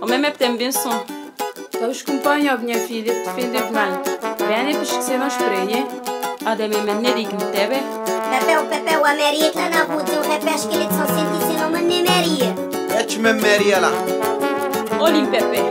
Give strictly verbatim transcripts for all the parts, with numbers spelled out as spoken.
même é tem bem som. Então os companheiros, minha filha, defendem mal. Bem, é para esquecer nós por aí, Ade me meneri que me teve. Pepeu, Pepeu, a Maria tá na rua, o repés que ele são cento e não mande Maria. É te me Maria lá. Olim Pepe.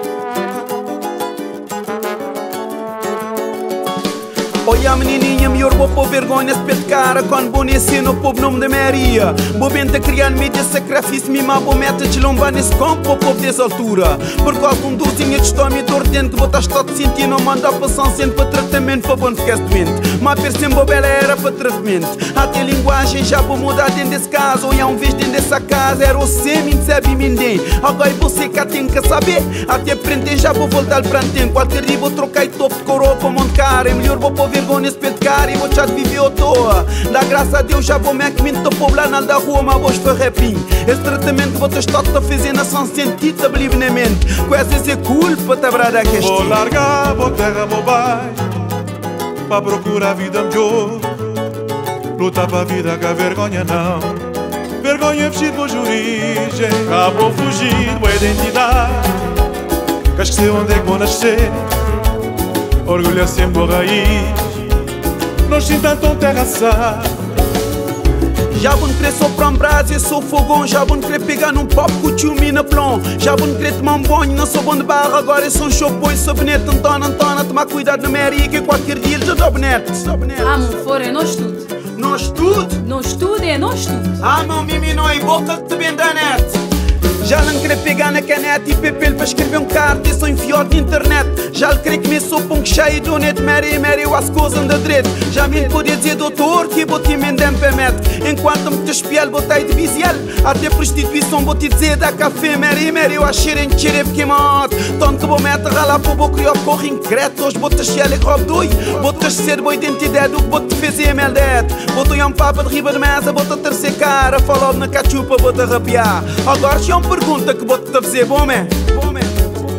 Olha a menininha, melhor vou pôr vergonha se pede cara quando vou nesse no povo nome de Maria. Vou bem te criar mídia sacrifício, me má vou meta de lomba nesse campo, vou povo dessa altura. Porque algum dorzinho de estômago dor dentro, vou estar estado sentindo, não manda passar sempre para tratamento, para bom ficar doente. Mas percebo bela era para tratamento. Até a linguagem já vou mudar dentro desse caso. Olha um vez dentro dessa casa, era o semi, não sabe ninguém. Agora você que tem que saber, até aprender já vou voltar para antena. Qualquer dia vou trocar e topo de coroa para monte cara. É melhor vou pôr vergonha se pede cara e vou já viver à toa. Dá graças a Deus já vou me acomendo do povo lá na da rua, mas vou esfarrapim. Esse tratamento vou ter estado a fazer na São Sentido, believe na mente. Com essa é culpa, tá brada que vou largar, vou terra, vou baixo, pra procurar a vida melhor. Lutar pra vida com a vergonha não. Vergonha fugir com origem, acabou fugir com a identidade. Que esqueci onde é que vou nascer. Orgulho é sempre a raiz. Não sinta tão terra sá. Já vou querer soprar um brasa e sou fogão. Já vou querer pegar num pop com o tio mina plom. Já vou querer tomar um banho, não sou bom de barra. Agora eu sou um chopo e sou bonito. Antona, Antona, tomar cuidado na Maria que qualquer dia já dou bonito. Ah, meu fora é nós tudo. Nós tudo? Nós tudo é nós tudo. Ah, meu mimi não é boca que te vem da net. Já não querer pegar na caneta e papel para escrever um carta e sou enfiado de internet. Já lhe querer comer sopa um cheio do net. Mary, Mary, eu as coisas da direito. Já me podia dizer doutor que vou te emendar para metro. Enquanto me te espial, botei de visual. Até prostituição vou te dizer da café. Mary, Mary, eu achei em tire porque morte. Tanto vou meter lá para vou criar corre increto. Hoje vou te chiar e roubo dois. Vou te ser boa identidade, o que vou te fazer maldade. Vou te um papo de riba de mesa, vou te terceira cara. Falou na cachupa, vou te arrepiar. Agora se eu me pergunta que vou te fazer bom, man. Bom, man.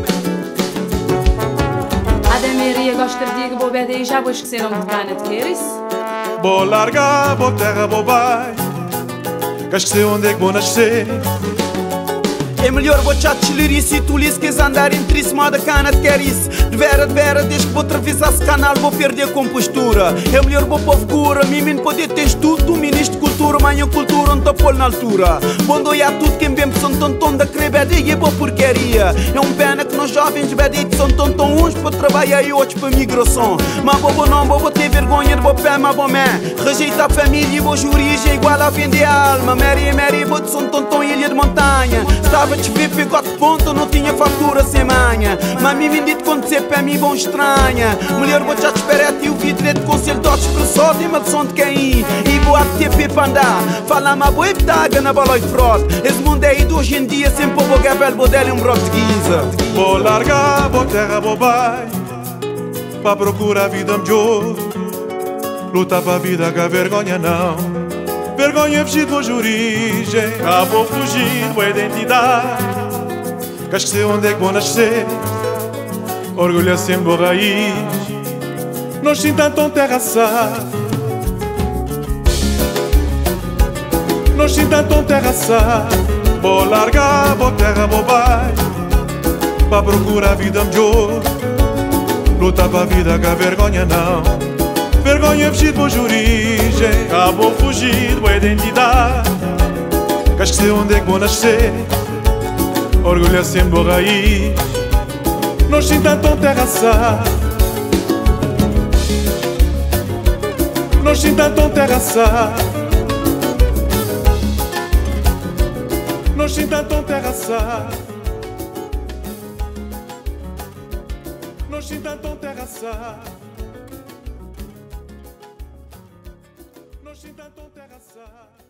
A da Maria gosta de que vou beber e já vou esquecer onde cana de queres. Vou largar, vou terra, vou baixo, que esqueci onde é que vou nascer. É melhor vou te atirar isso e tu lhes queres andar entre cima da cana de quer isso. De vera, de vera, desde que vou atravessar esse canal vou perder a compostura. É melhor vou povo cura, mim poder ter tudo, do ministro de cultura, manhã cultura, onde pôr na altura. Quando olhar tudo quem bem são tão tão da crebeda e é boa porcaria. É um pena que nós jovens beditos são tão tão uns para trabalhar e outros para migração. Mas vou não, vou ter vergonha de vou pé, mas vou mãe. Rejeita a família e vou jurígia igual a vender a alma. Mary, Mary, vou de são tão tão ilha de montanha. Estava te ver, pegou de ponto, não tinha fatura sem manha. Mas me dito quando você para mim bom estranha. Mulher vou já te esperar e o vidro de conselho de outros pessoas tem uma som de quem e vou a T P para andar. Fala uma boa petaga na baloi de fraude. Esse mundo é ido hoje em dia sempre vou gabel, vou dar um brote de guisa. Vou largar, vou terra, vou baixo, para procurar a vida melhor. Lutar para a vida com a vergonha não. Vergonha fugir com a origem, acabou fugir com a identidade. Que esqueci onde é que vou nascer. Orgulho é sempre a raiz. Não sinta tão terra sá. Não sinta tão terra sá. Vou largar, vou terra, vou baixo, para procurar a vida melhor. Lutar para a vida com a vergonha não. Vergonha fugir com a origem, acabou fugir com a identidade. Que esqueci onde é que vou nascer. Orgulho é sempre a raiz. Não sinta tão terra sá. Não sinta tão terra sá. Não sinta tão terra sá. Não sinta tão terra sá. Não sinta tão terra sá.